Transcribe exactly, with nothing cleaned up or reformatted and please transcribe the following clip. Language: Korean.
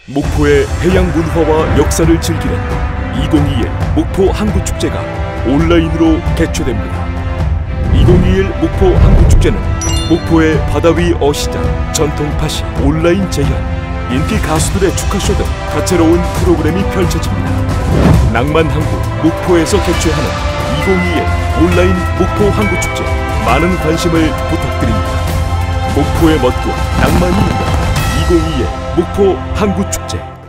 목포의 해양 문화와 역사를 즐기는 이천이십일 목포 항구축제가 온라인으로 개최됩니다. 이천이십일 목포 항구축제는 목포의 바다 위 어시장, 전통 팥이 온라인 재현, 인기 가수들의 축하쇼 등 다채로운 프로그램이 펼쳐집니다. 낭만 항구 목포에서 개최하는 이천이십일 온라인 목포 항구축제, 많은 관심을 부탁드립니다. 목포의 멋과 낭만이 있는 이천이십일 목포 항구축제.